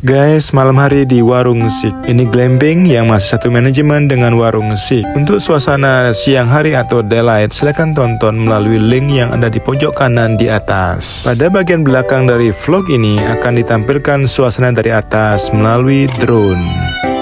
Guys, malam hari di Warung Chic. Ini glamping yang masih satu manajemen dengan Warung Chic. Untuk suasana siang hari atau daylight, silahkan tonton melalui link yang ada di pojok kanan di atas. Pada bagian belakang dari vlog ini akan ditampilkan suasana dari atas melalui drone.